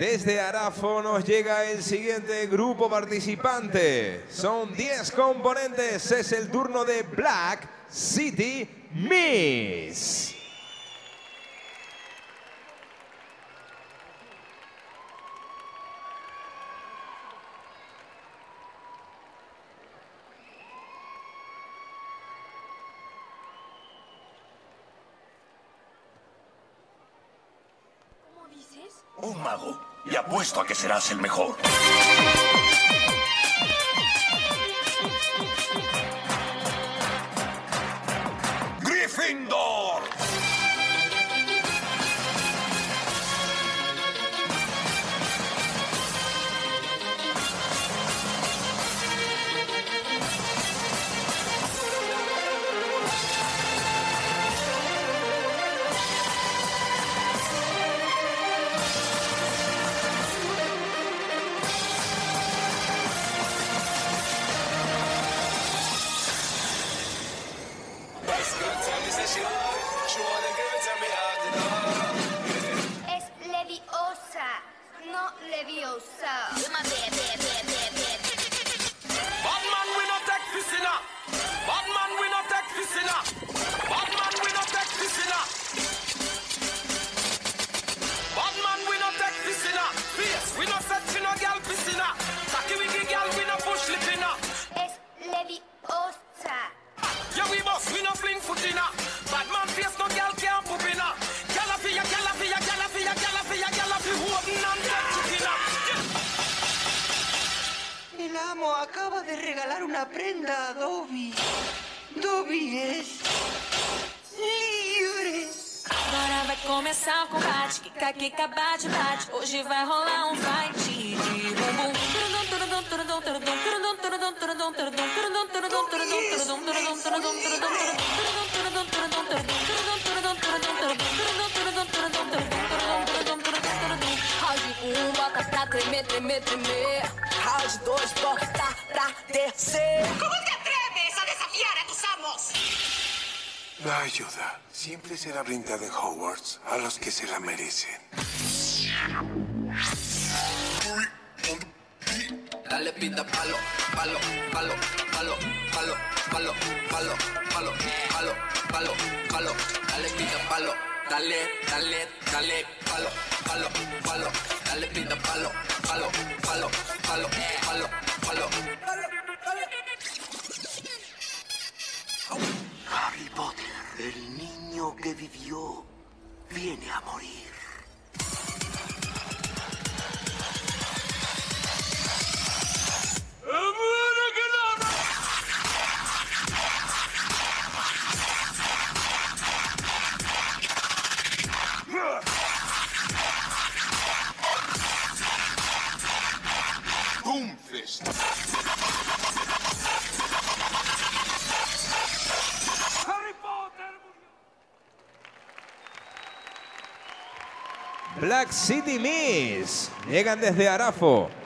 Desde Arafo nos llega el siguiente grupo participante. Son 10 componentes. Es el turno de Black City Mist. Un mago. Y apuesto a que serás el mejor. ¡Gryffindor! Es Leviosa, no Leviosa. Batman we no take piscina. Batman we no take piscina. Batman we no take piscina. Batman we no take piscina. Face we no set for no girl piscina. Taki wiggy girl we no push lipina. Es Leviosa. Yeah we boss we no fling footina. Batman face no girl can't poop inna. Gyal a fi ya, gyal a fi ya, gyal a fi ya, gyal a fi ya, gyal a fi holding and take chickina. El amo acaba de regalar una prenda a Dobby. Dobby es livre. Agora vai começar o combate. Kika, kika, bate, bate. Hoje vai rolar um fight de bumbum. Round 1, bota pra tremer, tremer, tremer. Round 2, bota pra descer. ¿Cómo te atreves a desafiar a tus amos? La ayuda siempre será brindada en Hogwarts a los que se la merecen. Dale pita palo, palo, palo, palo, palo, palo, palo, palo, palo, palo, palo. Dale pita palo, dale, dale, dale, palo, palo, palo. Dale pita palo, palo, palo, palo, palo, palo. Harry Potter, el niño que vivió, viene a morir. Doomfist. Black City Mist. Llegan desde Arafo.